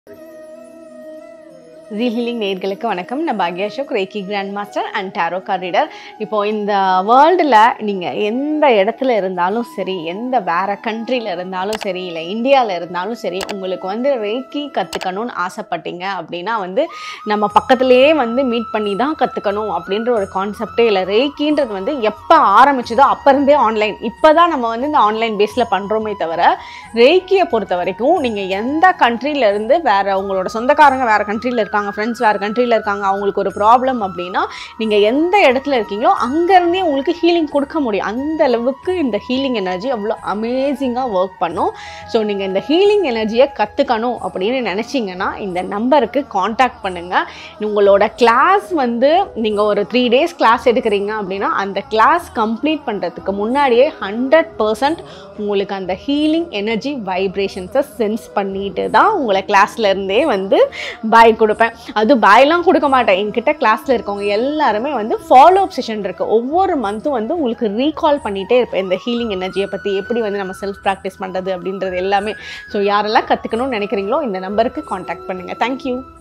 G healing நேயர்களுக்கு வணக்கம். நான் பாக்யா Ashok, reiki grand master and tarot card reader. இப்போது இந்த வேர்ல்டில் நீங்கள் எந்த இடத்துல இருந்தாலும் சரி, எந்த வேறு கண்ட்ரியில் இருந்தாலும் சரி, இல்லை இந்தியாவில் இருந்தாலும் சரி, உங்களுக்கு ரேக்கி கற்றுக்கணும்னு ஆசைப்பட்டீங்க அப்படின்னா நம்ம பக்கத்துலேயே மீட் பண்ணி தான் கற்றுக்கணும் அப்படின்ற ஒரு கான்செப்டே இல்லை. ரேக்கின்றது எப்போ ஆரம்பிச்சதோ அப்போ இருந்தே ஆன்லைன். இப்போ தான் நம்ம இந்த ஆன்லைன் பேஸில் பண்ணுறோமே தவிர, ரேக்கியை பொறுத்த வரைக்கும் நீங்கள் எந்த கண்ட்ரியிலேருந்து வேறு உங்களோட சொந்தக்காரங்க வேறு கண்ட்ரியில் இருக்காங்க, ஃப்ரெண்ட்ஸ் வேறு கண்ட்ரியில் இருக்காங்க, அவங்களுக்கு ஒரு ப்ராப்ளம் அப்படின்னா நீங்கள் எந்த இடத்துல இருக்கீங்களோ அங்கேருந்தே உங்களுக்கு ஹீலிங் கொடுக்க முடியும். அந்த அளவுக்கு இந்த ஹீலிங் எனர்ஜி அவ்வளோ அமேசிங்காக ஒர்க் பண்ணும். ஸோ நீங்கள் இந்த ஹீலிங் எனர்ஜியை கற்றுக்கணும் அப்படின்னு நினச்சிங்கன்னா இந்த நம்பருக்கு காண்டாக்ட் பண்ணுங்கள். உங்களோட கிளாஸ் நீங்கள் ஒரு 3 days கிளாஸ் எடுக்கிறீங்க அப்படின்னா அந்த கிளாஸ் கம்ப்ளீட் பண்ணுறதுக்கு முன்னாடியே 100% உங்களுக்கு அந்த ஹீலிங் எனர்ஜி வைப்ரேஷன்ஸை சென்ஸ் பண்ணிட்டு தான் உங்களை கிளாஸ்லேருந்தே பாய் கொடுப்பேன். அது பாயெல்லாம் கொடுக்க மாட்டேன். என்கிட்ட கிளாஸில் இருக்கவங்க எல்லாருமே ஃபாலோ அப் செஷன் இருக்குது. ஒவ்வொரு மந்த்தும் உங்களுக்கு ரீகால் பண்ணிகிட்டே இருப்பேன் இந்த ஹீலிங் எனர்ஜியை பற்றி, எப்படி நம்ம செல்ஃப் ப்ராக்டிஸ் பண்ணுறது அப்படின்றது எல்லாமே. ஸோ யாரெல்லாம் கற்றுக்கணும்னு நினைக்கிறீங்களோ இந்த நம்பருக்கு காண்டாக்ட் பண்ணுங்கள். தேங்க்யூ.